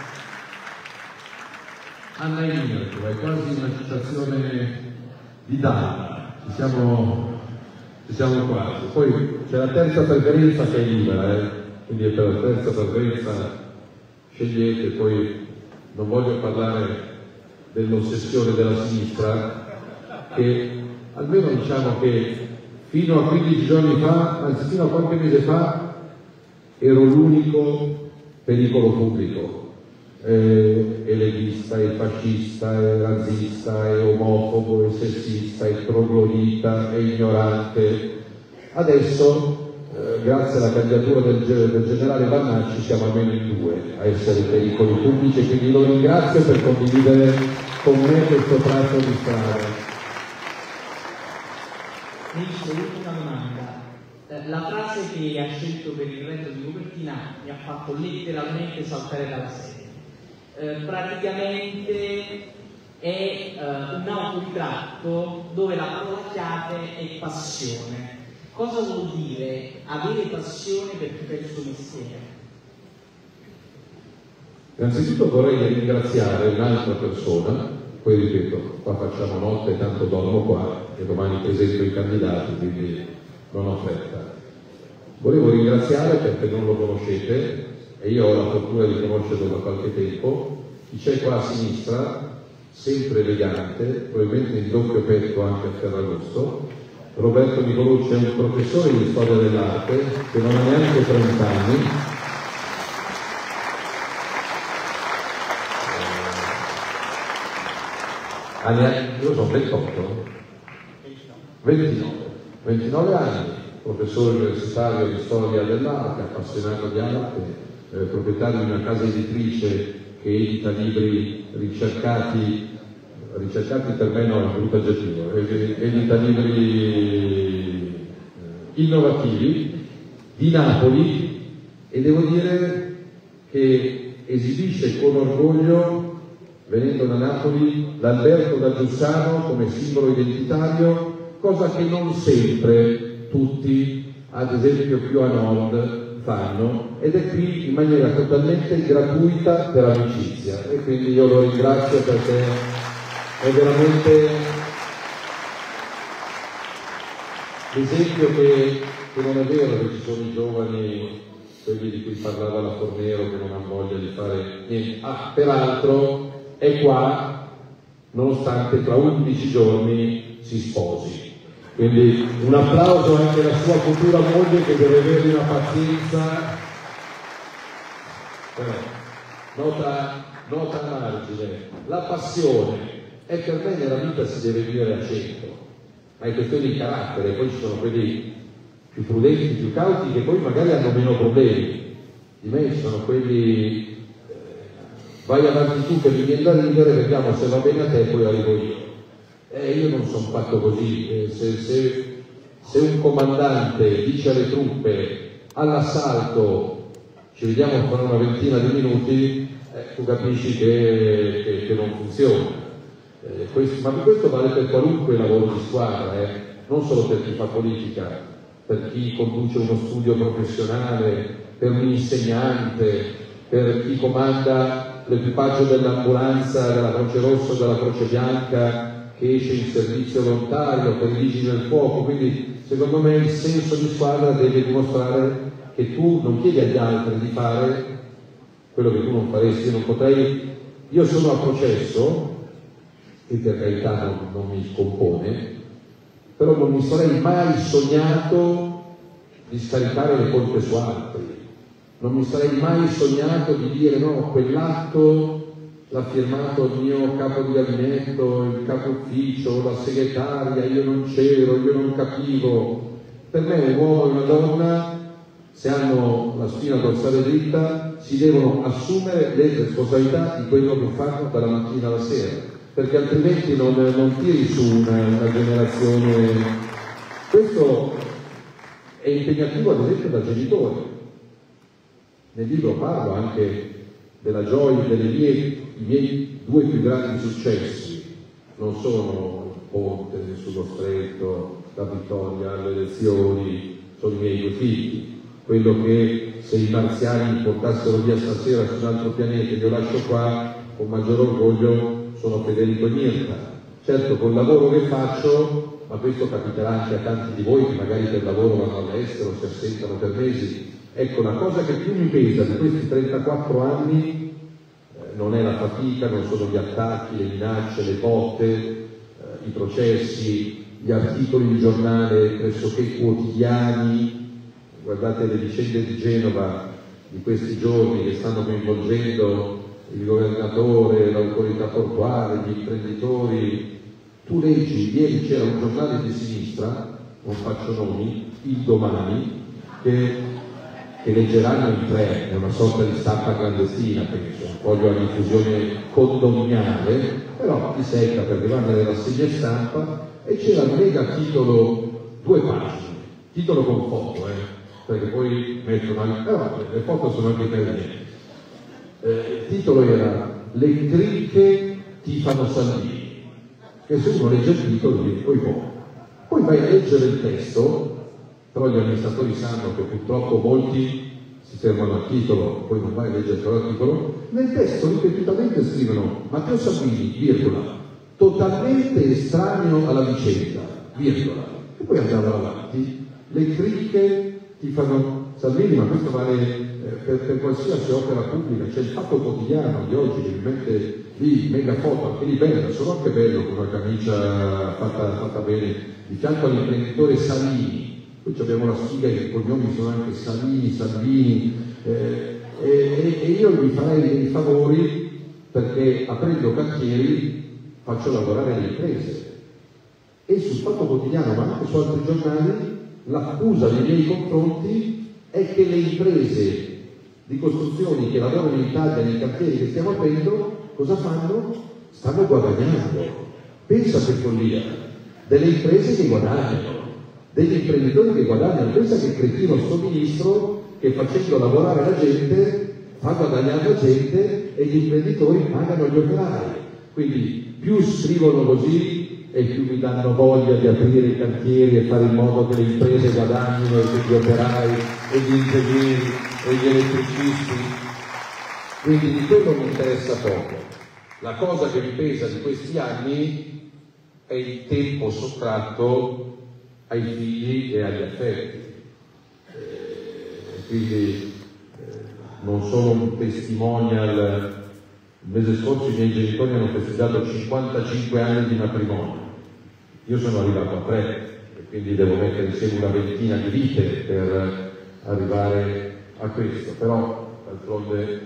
Anna e Mirko, è quasi una citazione di Dalla, ci siamo quasi. Poi c'è la terza preferenza che è libera, quindi è per la terza preferenza scegliete. Poi non voglio parlare dell'ossessione della sinistra, che almeno diciamo che fino a 15 giorni fa, anzi fino a qualche mese fa, ero l'unico pericolo pubblico, è leghista, è fascista, è razzista, è omofobo, è sessista, è troglodita, è ignorante. Adesso, grazie alla candidatura del generale Vannacci, siamo almeno in due a essere pericoli pubblici, e quindi lo ringrazio per condividere con me questo tratto di strada. Ministro, ultima domanda. La frase che ha scelto per il reddito di copertina mi ha fatto letteralmente saltare dalla sedia. Praticamente è un autoritratto dove la parola chiave è passione. Cosa vuol dire avere passione per il suo mestiere? Innanzitutto vorrei ringraziare un'altra persona. Poi ripeto, qua facciamo notte, tanto dormo qua, e domani presento i candidati, quindi non ho fretta. Volevo ringraziare, perché non lo conoscete, e io ho la fortuna di conoscerlo da qualche tempo, chi c'è qua a sinistra, sempre elegante, probabilmente in doppio petto anche a Ferragosto. Roberto Nicolucci è un professore di storia dell'arte che non ha neanche 30 anni. Io sono 29 anni, professore universitario di storia dell'arte, appassionato di arte, proprietario di una casa editrice che edita libri ricercati per me no, è un brutto aggettivo, edita libri innovativi di Napoli, e devo dire che esibisce con orgoglio, venendo da Napoli, l'Alberto da Giussano come simbolo identitario, cosa che non sempre tutti, ad esempio più a nord, fanno, ed è qui in maniera totalmente gratuita per amicizia, e quindi io lo ringrazio perché è veramente l'esempio che non è vero che ci sono i giovani, quelli di cui parlava la Fornero, che non hanno voglia di fare niente. Peraltro è qua nonostante tra 11 giorni si sposi. Quindi un applauso anche alla sua futura moglie, che deve avere una pazienza. Nota a margine, la passione è per me nella vita si deve vivere a 100, ma è questione di carattere. Poi ci sono quelli più prudenti, più cauti, che poi magari hanno meno problemi di me. Ci sono quelli vai avanti tu che mi viene da ridere, vediamo se va bene a te, poi arrivo io. Io non sono fatto così. Se un comandante dice alle truppe all'assalto ci vediamo fra una ventina di minuti, tu capisci che non funziona. Ma questo vale per qualunque lavoro di squadra, non solo per chi fa politica, per chi conduce uno studio professionale, per un insegnante, per chi comanda l'equipaggio dell'ambulanza, della Croce Rossa o della Croce Bianca, che esce in servizio volontario, per i vigili del fuoco. Quindi secondo me il senso di squadra deve dimostrare che tu non chiedi agli altri di fare quello che tu non faresti. Io non potrei, io sono a processo, e per carità non mi scompone, però non mi sarei mai sognato di scaricare le colpe su altri, non mi sarei mai sognato di dire no, quell'atto l'ha firmato il mio capo di gabinetto, il capo ufficio, la segretaria, io non c'ero, io non capivo. Per me un uomo e una donna, se hanno la spina dorsale dritta, si devono assumere le responsabilità di quello che fanno dalla mattina alla sera, perché altrimenti non tiri su una generazione. Questo è impegnativo ad esempio da genitore. Nel libro parlo anche della gioia, i miei due più grandi successi non sono il ponte sullo stretto, la vittoria alle elezioni, sono i miei due figli. Quello che se i marziani mi portassero via stasera su un altro pianeta e io lascio qua, con maggior orgoglio sono Federico e Mirta. Certo, col lavoro che faccio, ma questo capiterà anche a tanti di voi che magari per lavoro vanno all'estero, si assentano per mesi. Ecco, la cosa che più mi pesa di questi 34 anni non è la fatica, non sono gli attacchi, le minacce, le botte, i processi, gli articoli di giornale pressoché quotidiani. Guardate le vicende di Genova di questi giorni che stanno coinvolgendo il governatore, l'autorità portuale, gli imprenditori. Tu leggi, ieri c'era un giornale di sinistra, non faccio nomi, Il Domani, che leggeranno in tre, è una sorta di stampa clandestina, penso, un foglio a diffusione condominiale, però ti secca perché vanno nelle rassegne stampa, e c'era il mega titolo, 2 pagine, titolo con foto, perché poi mettono anche, però le foto sono anche carine. Il titolo era Le cricche tifano Salvini, che se uno legge il titolo dice poi vai a leggere il testo. Però gli amministratori sanno che purtroppo molti si fermano al titolo, poi non vai a leggere l'articolo. Nel testo ripetutamente scrivono Matteo Salvini, virgola, totalmente estraneo alla vicenda, virgola, e poi andavano avanti. Le cricche ti fanno Salvini, ma questo vale per qualsiasi opera pubblica. C'è il Fatto Quotidiano di oggi che mi mette lì mega foto, anche lì bella, sono anche bello con una camicia fatta bene, di fianco all'imprenditore Salini. Poi abbiamo la sfiga che i cognomi sono anche Salvini, e io vi farei dei favori perché aprendo cantieri faccio lavorare le imprese. E sul Fatto Quotidiano, ma anche su altri giornali, l'accusa nei miei confronti è che le imprese di costruzioni che lavorano in Italia nei cantieri che stiamo aprendo, cosa fanno? Stanno guadagnando. Pensa che follia! Delle imprese che guadagnano, degli imprenditori che guadagnano. Pensa che cretino sto ministro che che facendo lavorare la gente fanno guadagnare la gente e gli imprenditori pagano gli operai. Quindi più scrivono così e più mi danno voglia di aprire i cantieri e fare in modo che le imprese guadagnino, e gli operai e gli ingegneri e gli elettricisti. Quindi di quello mi interessa poco. La cosa che mi pesa di questi anni è il tempo sottratto ai figli e agli affetti. Quindi non sono un testimonial. Il mese scorso i miei genitori hanno festeggiato 55 anni di matrimonio. Io sono arrivato a 3 e quindi devo mettere insieme una ventina di vite per arrivare a questo, però d'altronde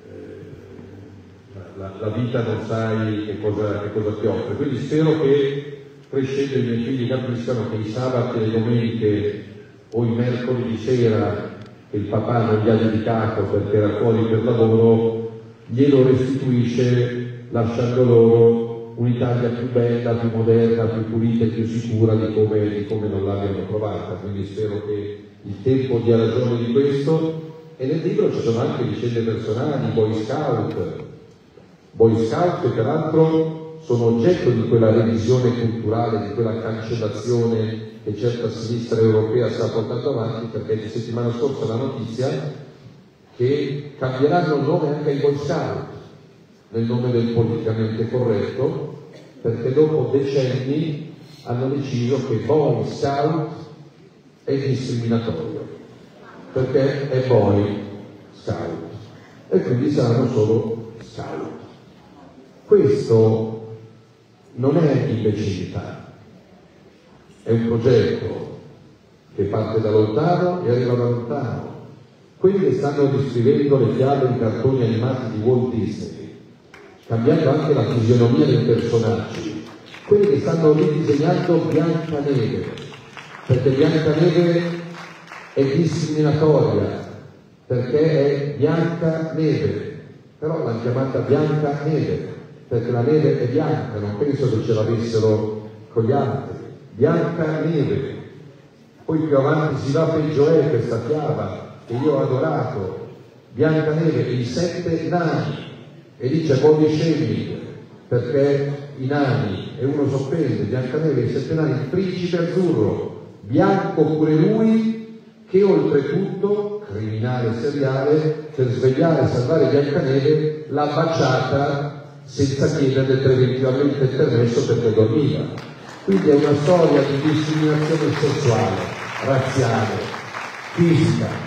la vita non sai che cosa ti offre. Quindi spero che crescendo i miei figli capiscano che i sabati e le domeniche o i mercoledì sera che il papà non gli ha dedicato perché era fuori per lavoro glielo restituisce lasciando loro un'Italia più bella, più moderna, più pulita e più sicura di come non l'abbiano trovata. Quindi spero che il tempo dia ragione di questo. E nel libro ci sono anche vicende personali, Boy Scout che peraltro sono oggetto di quella revisione culturale, di quella cancellazione che certa sinistra europea sta portando avanti, perché la settimana scorsa la notizia che cambieranno il nome anche ai Boy Scout, nel nome del politicamente corretto, perché dopo decenni hanno deciso che Boy Scout è discriminatorio, perché è Boy Scout, e quindi saranno solo Scout. Questo non è imbecillità, è un progetto che parte da lontano e arriva da lontano. Quelli che stanno riscrivendo le fiabe in cartoni animati di Walt Disney, cambiando anche la fisionomia dei personaggi, quelli che stanno ridisegnando Biancaneve, perché Biancaneve è discriminatoria, perché è bianca neve, però l'hanno chiamata Biancaneve, perché la neve è bianca, non penso che ce l'avessero con gli altri. Biancaneve. Poi più avanti si va, peggio è questa fiaba che io ho adorato, Biancaneve e i 7 nani, e lì c'è body shaming perché i nani, e uno soffende, Biancaneve e i 7 nani, il principe azzurro, bianco pure lui, che oltretutto, criminale seriale, per svegliare e salvare Biancaneve l'ha baciata senza chiederle preventivamente il permesso perché dormiva. Quindi è una storia di discriminazione sessuale, razziale, fisica.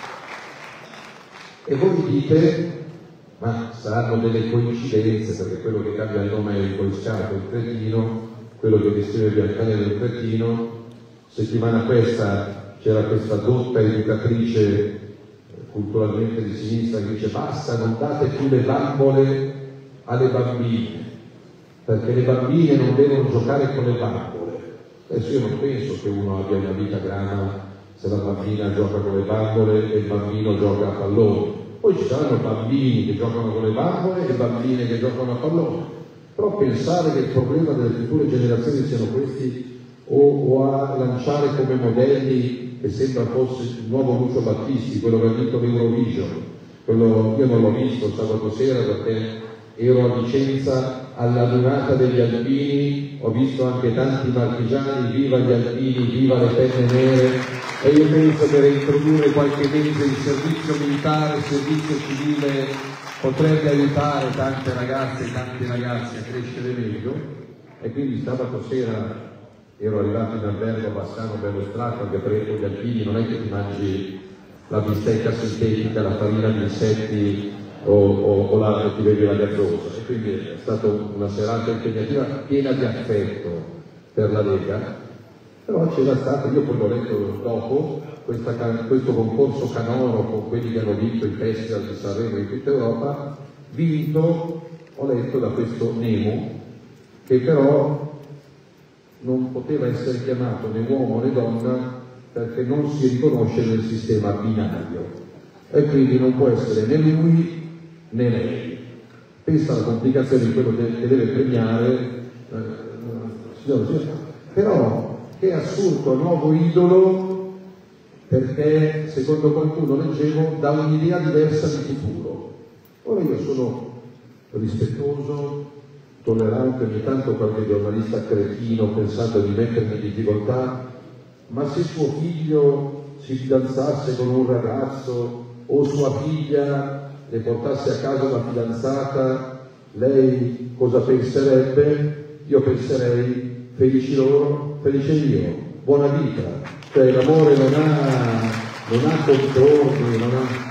E voi dite, ma saranno delle coincidenze, perché quello che cambia il nome è il Boy Scout, un cretino, quello che descrive Biancaneve è un cretino. Settimana questa c'era questa dotta educatrice culturalmente di sinistra che dice basta, non date più le bambole alle bambine, perché le bambine non devono giocare con le bambole. Adesso io non penso che uno abbia una vita grana se la bambina gioca con le bambole e il bambino gioca a pallone. Poi ci saranno bambini che giocano con le bambole e bambine che giocano a pallone. Però pensare che il problema delle future generazioni siano questi, o a lanciare come modelli che sembra fosse il nuovo Lucio Battisti, quello che ha vinto l'Eurovision, quello io non l'ho visto sabato sera perché ero a Vicenza alla durata degli alpini, ho visto anche tanti marchigiani, viva gli alpini, viva le penne nere, e io penso che reintrodurre qualche mese di servizio militare, servizio civile potrebbe aiutare tante ragazze e tanti ragazzi a crescere meglio. E quindi sabato sera ero arrivato in albergo a Bassano bello strato, anche perché con gli alpini non è che ti mangi la bistecca sintetica, la farina di insetti o la ti bevi la gazzosa. E quindi è stata una serata impegnativa piena di affetto per la Lega. Però c'era stato, io poi l'ho letto dopo, questo concorso canoro con quelli che hanno vinto il festival di Sanremo in tutta Europa, vinto, ho letto, da questo Nemo, che però non poteva essere chiamato né uomo né donna perché non si riconosce nel sistema binario e quindi non può essere né lui né lei. Pensa alla complicazione di quello che deve premiare, però che è assurdo, nuovo idolo perché secondo qualcuno, leggevo, dà un'idea diversa di futuro. Ora io sono rispettoso, tollerante, ogni tanto qualche giornalista cretino pensando di mettermi in difficoltà, ma se suo figlio si fidanzasse con un ragazzo o sua figlia le portasse a casa una fidanzata, lei cosa penserebbe? Io penserei felici loro, felice io, buona vita. Cioè l'amore non ha contorni, non ha...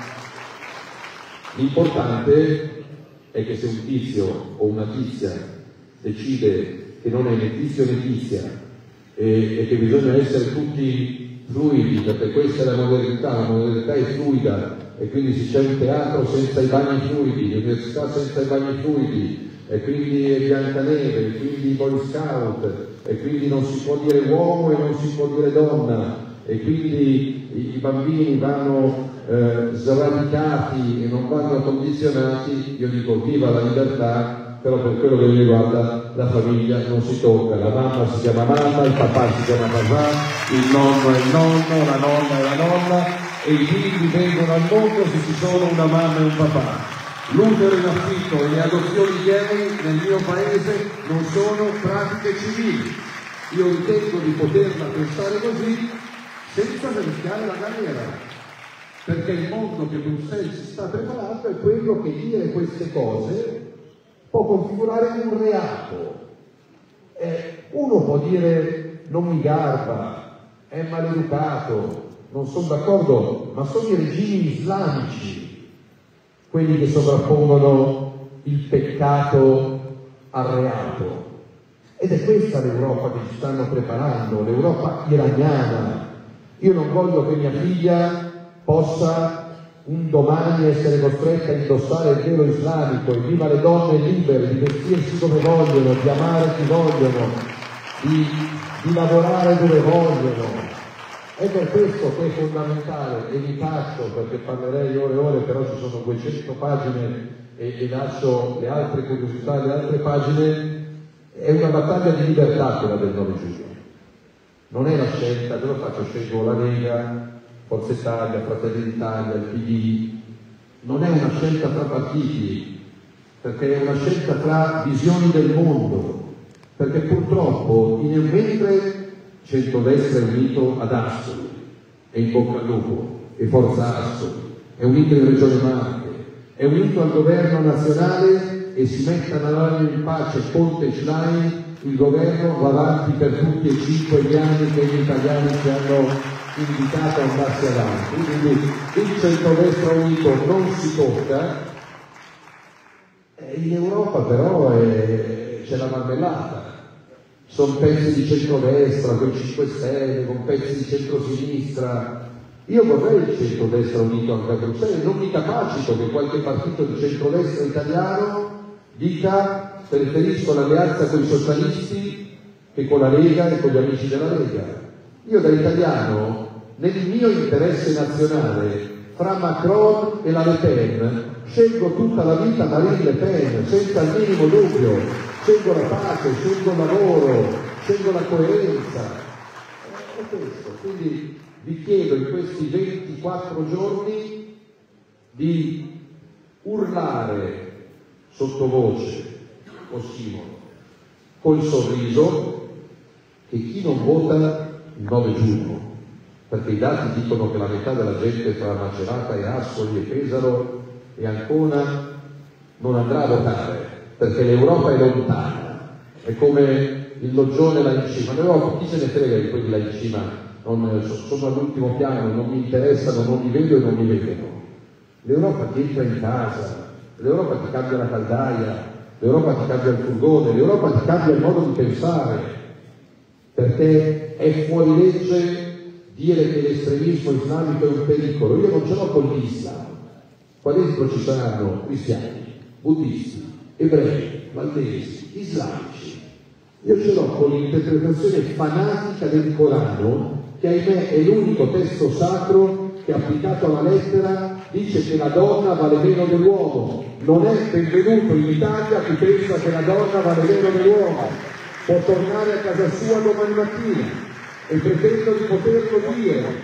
L'importante è che se un tizio o una tizia decide che non è né tizio né tizia e che bisogna essere tutti fluidi, perché questa è la modernità è fluida, e quindi se c'è un teatro senza i bagni fluidi, l'università senza i bagni fluidi, e quindi è Biancaneve, e quindi i Boy Scout, e quindi non si può dire uomo e non si può dire donna, e quindi i bambini vanno sradicati e non vanno condizionati. Io dico viva la libertà, però per quello che mi riguarda la famiglia non si tocca, la mamma si chiama mamma, il papà si chiama papà, il nonno è il nonno, la nonna è la nonna, e i figli vengono al mondo se ci sono una mamma e un papà. L'utero in affitto e le adozioni gay nel mio paese non sono pratiche civili. Io ritengo di poterla pensare così senza rischiare la galera, perché il mondo che Bruxelles si sta preparando è quello che dire queste cose può configurare un reato. Uno può dire non mi garba, è maleducato, non sono d'accordo, ma sono i regimi islamici quelli che sovrappongono il peccato al reato. Ed è questa l'Europa che ci stanno preparando, l'Europa iraniana. Io non voglio che mia figlia possa un domani essere costretta a indossare il velo islamico, e viva le donne libere di vestirsi come vogliono, di amare chi vogliono, di lavorare dove vogliono. È per questo che è fondamentale, e vi taccio perché parlerei ore e ore, però ci sono 200 pagine e lascio le altre curiosità, le altre pagine. È una battaglia di libertà quella del 9 giugno. Non è la scelta, che lo faccio, scelgo la Lega, Forza Italia, Fratelli d'Italia, il PD. Non è una scelta tra partiti, perché è una scelta tra visioni del mondo, perché purtroppo mentre centrodestra è unito ad Ascoli e in bocca al lupo, e Forza Ascoli è unito in Regione Marche, è unito al governo nazionale e si metta a lavorare in pace Conte e Schlein, il governo va avanti per tutti e 5 gli anni che gli italiani ci hanno invitato a andarsi avanti. Quindi il centrodestra unito non si tocca. In Europa però c'è la marmellata. Sono pezzi di centrodestra, con 5 Stelle, con pezzi di centrosinistra. Io vorrei il centrodestra unito anche a Bruxelles, non mi capacito che qualche partito di centrodestra italiano dica preferisco l'alleanza con i socialisti che con la Lega e con gli amici della Lega. Io da italiano, nel mio interesse nazionale, fra Macron e la Le Pen, scelgo tutta la vita Marine Le Pen, senza il minimo dubbio. Scelgo la pace, scelgo il lavoro, scelgo la coerenza. È questo. Quindi vi chiedo in questi 24 giorni di urlare sottovoce, ossimoro, col sorriso, che chi non vota il 9 giugno, perché i dati dicono che la metà della gente tra Macerata e Ascoli e Pesaro e Ancona non andrà a votare, perché l'Europa è lontana, è come il loggione là in cima. L'Europa, chi se ne frega di quelli là in cima, sono all'ultimo piano, non mi interessano, non mi vedo e non mi vedono. L'Europa ti entra in casa, l'Europa ti cambia la caldaia, l'Europa ti cambia il furgone, l'Europa ti cambia il modo di pensare, perché è fuori legge dire che l'estremismo islamico è un pericolo. Io non ce l'ho con l'Islam, qua dentro ci saranno cristiani, buddisti, ebrei, valdesi, islamici. Io ce l'ho con l'interpretazione fanatica del Corano, che ahimè è l'unico testo sacro che applicato alla lettera dice che la donna vale meno dell'uomo. Non è benvenuto in Italia chi pensa che la donna vale meno dell'uomo. Può tornare a casa sua domani mattina, e pretendo di poterlo dire,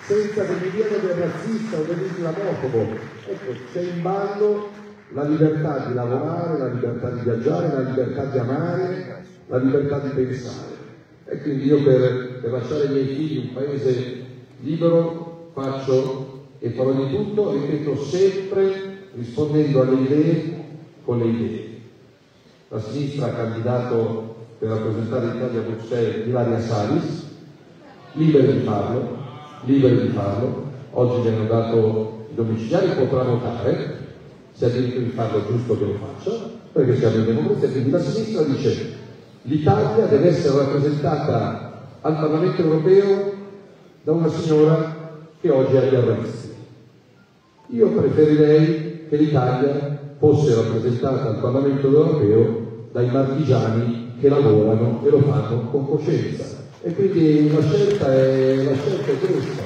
senza che mi diano del razzista o dell'islamofobo. Ecco, c'è in ballo la libertà di lavorare, la libertà di viaggiare, la libertà di amare, la libertà di pensare. E quindi io per lasciare ai miei figli un paese libero faccio e farò di tutto, ripeto sempre, rispondendo alle idee con le idee. La sinistra ha candidato per rappresentare l'Italia a Bruxelles Ilaria Salis, liberi di farlo, oggi gli hanno dato i domiciliari, potrà votare, se ha diritto di farlo è giusto che lo faccia, perché siamo in democrazia. Quindi la sinistra dice l'Italia deve essere rappresentata al Parlamento europeo da una signora che oggi ha gli arresti. Io preferirei che l'Italia fosse rappresentata al Parlamento europeo dai marchigiani che lavorano e lo fanno con coscienza. E quindi la scelta è questa.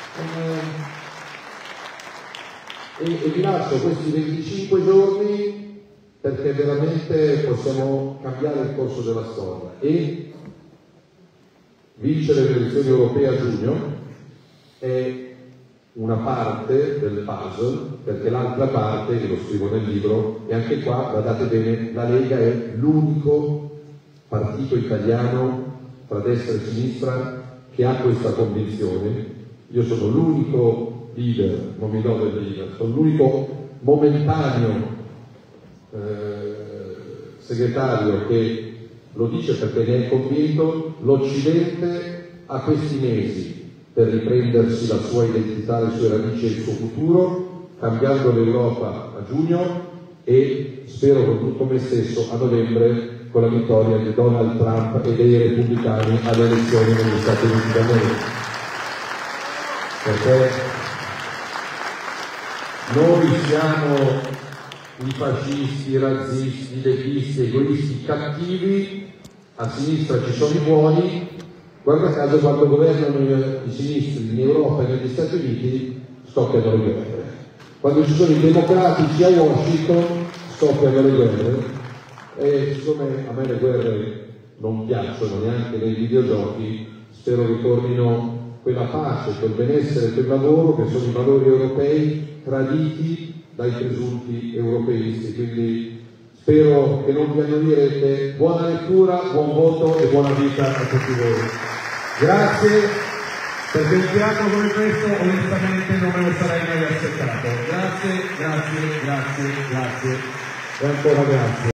E vi lascio questi 25 giorni perché veramente possiamo cambiare il corso della storia e vincere le elezioni europee a giugno è una parte del puzzle, perché l'altra parte, che lo scrivo nel libro, e anche qua, guardate bene, la Lega è l'unico partito italiano tra destra e sinistra che ha questa convinzione. Io sono l'unico leader, non mi do del leader, sono l'unico momentaneo segretario che lo dice perché ne è convinto. L'Occidente ha questi mesi per riprendersi la sua identità, le sue radici e il suo futuro, cambiando l'Europa a giugno e spero con tutto me stesso a novembre con la vittoria di Donald Trump e dei repubblicani alle elezioni negli Stati Uniti d'America. Perché noi siamo i fascisti, i razzisti, i leghisti, egoisti, cattivi, a sinistra ci sono i buoni. Guarda caso quando governano i sinistri in Europa e negli Stati Uniti scoppiano le guerre. Quando ci sono i democratici a Washington scoppiano le guerre. E siccome a me le guerre non piacciono neanche nei videogiochi, spero che tornino quella pace, quel benessere, quel lavoro che sono i valori europei traditi dai presunti europeisti. Quindi spero che non vi annoierete. Buona lettura, buon voto e buona vita a tutti voi. Grazie, perché un teatro come questo onestamente non me lo sarei mai aspettato. Grazie e ancora grazie.